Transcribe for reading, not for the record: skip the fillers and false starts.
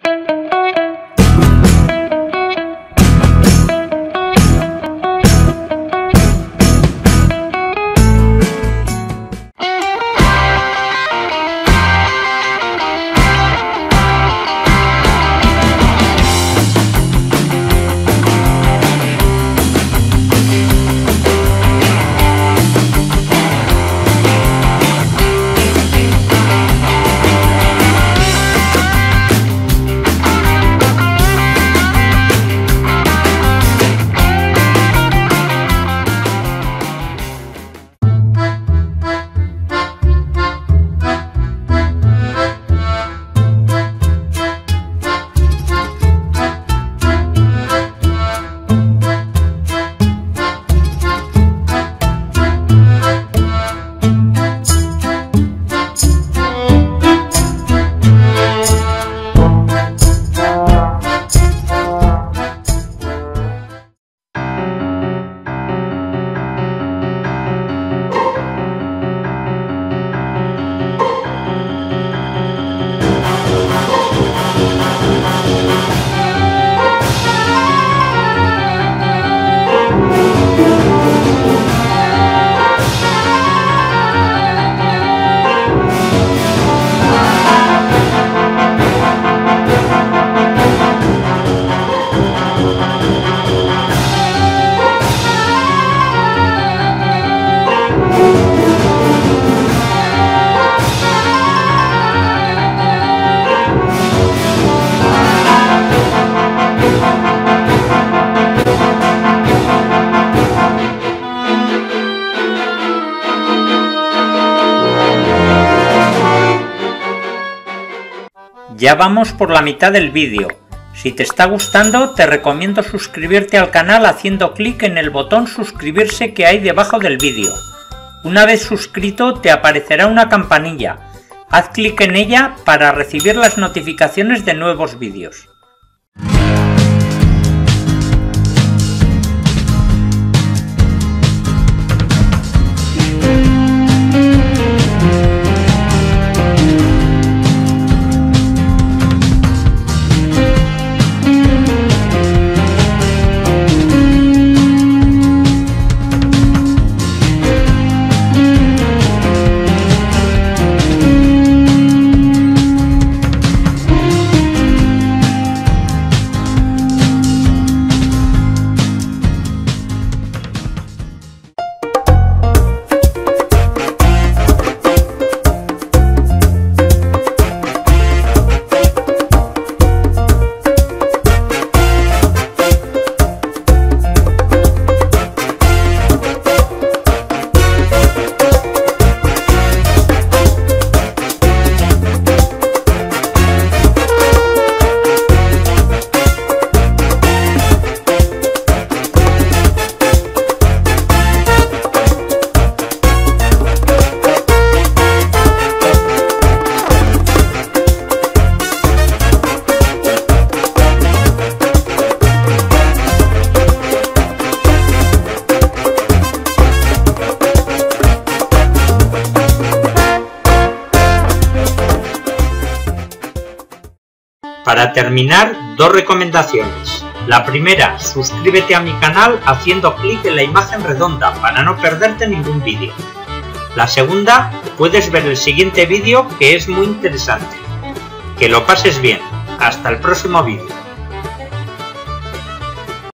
Ya vamos por la mitad del vídeo. Si te está gustando, te recomiendo suscribirte al canal haciendo clic en el botón suscribirse que hay debajo del vídeo. Una vez suscrito te aparecerá una campanilla. Haz clic en ella para recibir las notificaciones de nuevos vídeos. Para terminar, dos recomendaciones. La primera, suscríbete a mi canal haciendo clic en la imagen redonda para no perderte ningún vídeo. La segunda, puedes ver el siguiente vídeo que es muy interesante. Que lo pases bien. Hasta el próximo vídeo.